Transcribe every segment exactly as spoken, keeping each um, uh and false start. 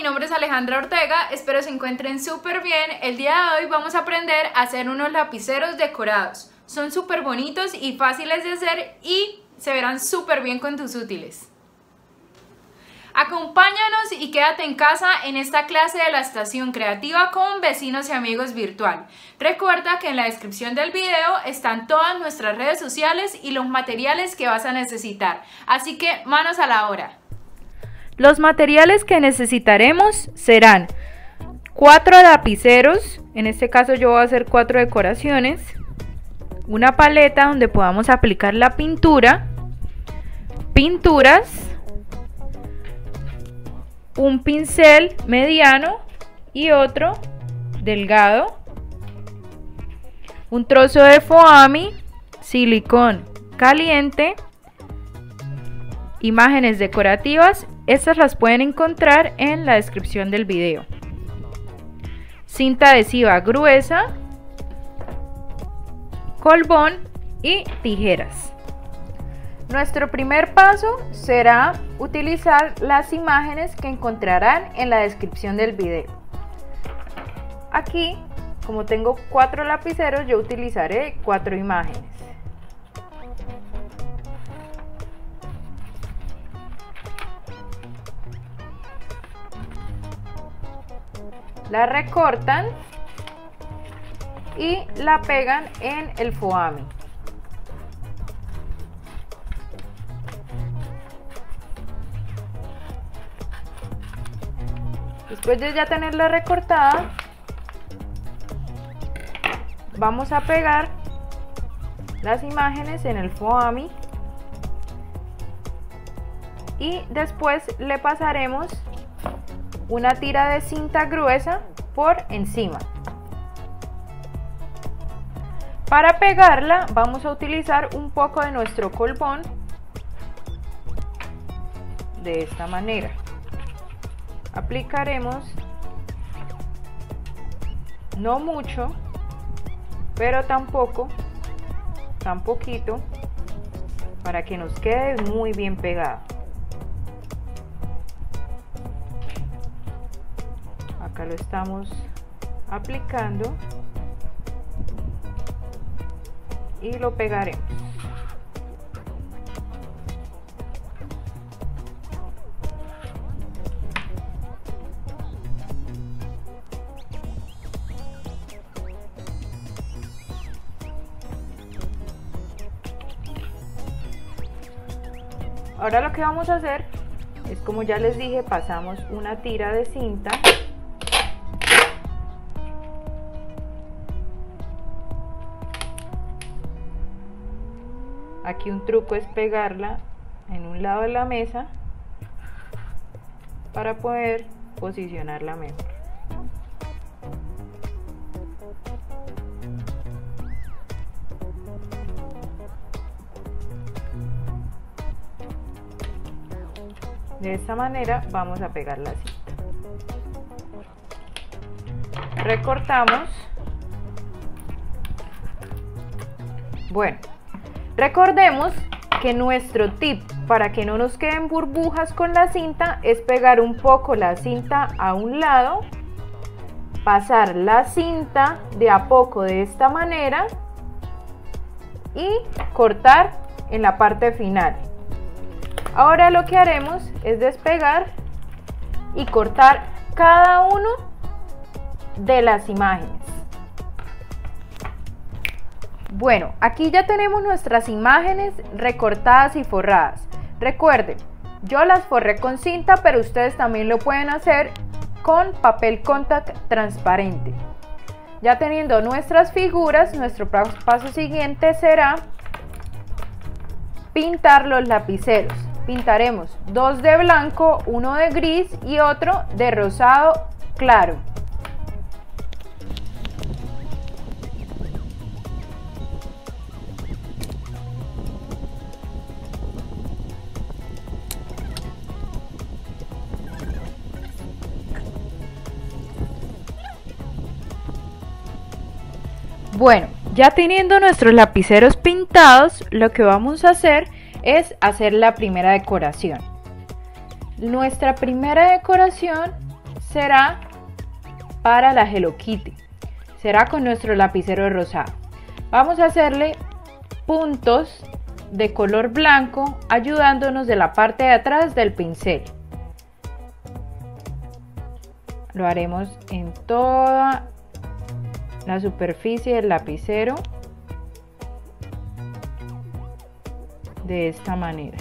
mi nombre es Alejandra Ortega, espero se encuentren súper bien. El día de hoy vamos a aprender a hacer unos lapiceros decorados. Son súper bonitos y fáciles de hacer y se verán súper bien con tus útiles. Acompáñanos y quédate en casa en esta clase de la estación creativa con vecinos y amigos virtual. Recuerda que en la descripción del video están todas nuestras redes sociales y los materiales que vas a necesitar. Así que manos a la obra. Los materiales que necesitaremos serán cuatro lapiceros, en este caso yo voy a hacer cuatro decoraciones, una paleta donde podamos aplicar la pintura, pinturas, un pincel mediano y otro delgado, un trozo de foamy, silicón caliente, imágenes decorativas. Estas las pueden encontrar en la descripción del video. Cinta adhesiva gruesa, colbón y tijeras. Nuestro primer paso será utilizar las imágenes que encontrarán en la descripción del video. Aquí, como tengo cuatro lapiceros, yo utilizaré cuatro imágenes. La recortan y la pegan en el foamy. Después de ya tenerla recortada, vamos a pegar las imágenes en el foamy y después le pasaremos una tira de cinta gruesa por encima. Para pegarla vamos a utilizar un poco de nuestro colbón de esta manera. Aplicaremos no mucho, pero tampoco tan poquito para que nos quede muy bien pegado. Acá lo estamos aplicando y lo pegaremos. Ahora lo que vamos a hacer es, como ya les dije, pasamos una tira de cinta aquí. Un truco es pegarla en un lado de la mesa para poder posicionarla mejor. De esta manera vamos a pegar la cinta. Recortamos. Bueno, recordemos que nuestro tip para que no nos queden burbujas con la cinta es pegar un poco la cinta a un lado, pasar la cinta de a poco de esta manera y cortar en la parte final. Ahora lo que haremos es despegar y cortar cada uno de las imágenes. Bueno, aquí ya tenemos nuestras imágenes recortadas y forradas. Recuerden, yo las forré con cinta, pero ustedes también lo pueden hacer con papel contact transparente. Ya teniendo nuestras figuras, nuestro paso siguiente será pintar los lapiceros. Pintaremos dos de blanco, uno de gris y otro de rosado claro. Bueno, ya teniendo nuestros lapiceros pintados, lo que vamos a hacer es hacer la primera decoración. Nuestra primera decoración será para la Hello Kitty. Será con nuestro lapicero rosado. Vamos a hacerle puntos de color blanco ayudándonos de la parte de atrás del pincel. Lo haremos en toda la superficie del lapicero de esta manera.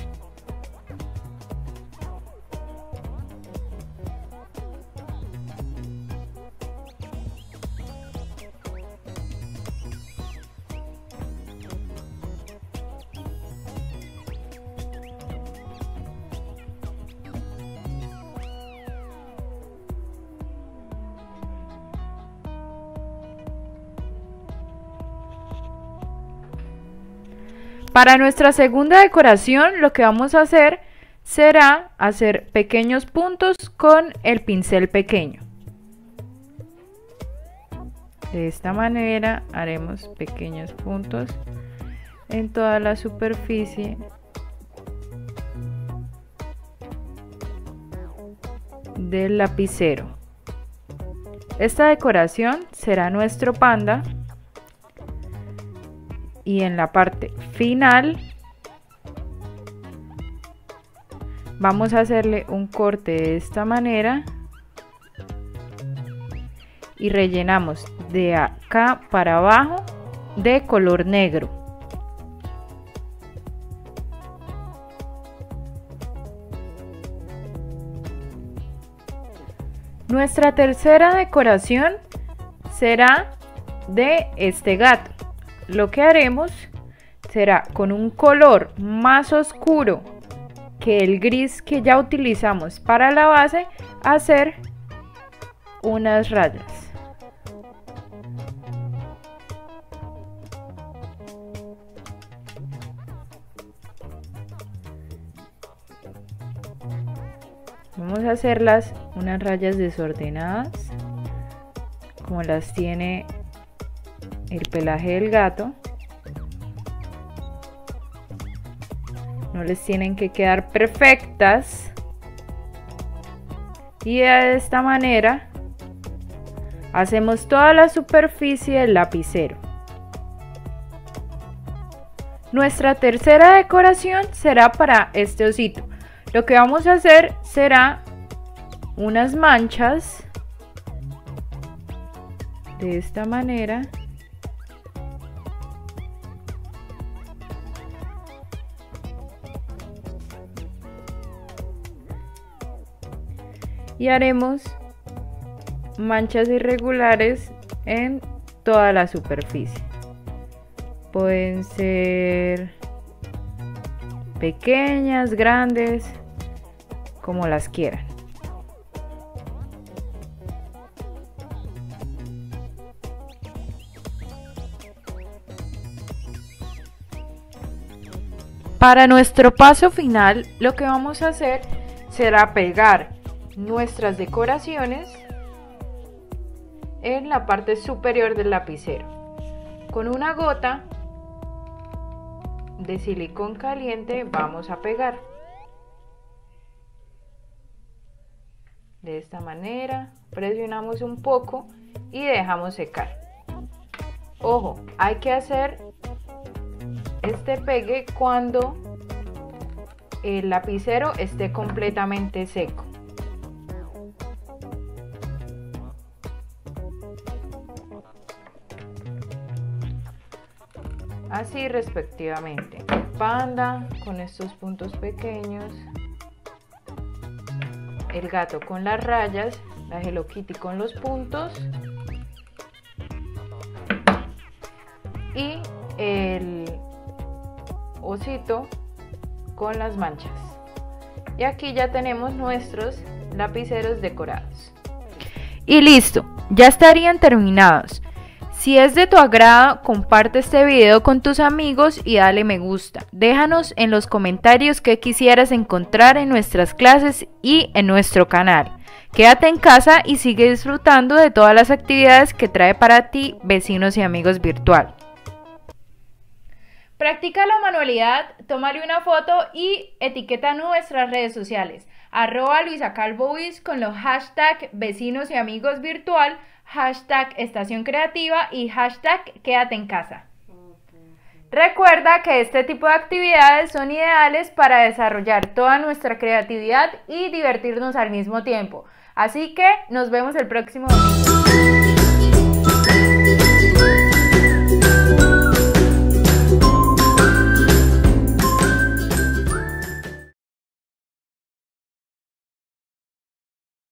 Para nuestra segunda decoración lo que vamos a hacer será hacer pequeños puntos con el pincel pequeño. De esta manera haremos pequeños puntos en toda la superficie del lapicero. Esta decoración será nuestro panda. Y en la parte final vamos a hacerle un corte de esta manera y rellenamos de acá para abajo de color negro. Nuestra tercera decoración será de este gato. Lo que haremos será con un color más oscuro que el gris que ya utilizamos para la base, hacer unas rayas. Vamos a hacerlas unas rayas desordenadas como las tiene el pelaje del gato. No les tienen que quedar perfectas. Y de esta manera hacemos toda la superficie del lapicero. Nuestra tercera decoración será para este osito. Lo que vamos a hacer será unas manchas de esta manera. Y haremos manchas irregulares en toda la superficie. Pueden ser pequeñas, grandes, como las quieran. Para nuestro paso final, lo que vamos a hacer será pegar nuestras decoraciones en la parte superior del lapicero con una gota de silicón caliente. Vamos a pegar de esta manera, presionamos un poco y dejamos secar. Ojo, hay que hacer este pegue cuando el lapicero esté completamente seco. Así respectivamente. El panda con estos puntos pequeños, el gato con las rayas, la Hello Kitty con los puntos y el osito con las manchas. Y aquí ya tenemos nuestros lapiceros decorados. Y listo, ya estarían terminados. Si es de tu agrado, comparte este video con tus amigos y dale me gusta. Déjanos en los comentarios qué quisieras encontrar en nuestras clases y en nuestro canal. Quédate en casa y sigue disfrutando de todas las actividades que trae para ti Vecinos y Amigos Virtual. Practica la manualidad, tómale una foto y etiqueta nuestras redes sociales. Arroba Luisa Calvo Wiz con los hashtag vecinos y amigos virtual, hashtag estación creativa y hashtag quédate en casa. Recuerda que este tipo de actividades son ideales para desarrollar toda nuestra creatividad y divertirnos al mismo tiempo. Así que nos vemos el próximo domingo.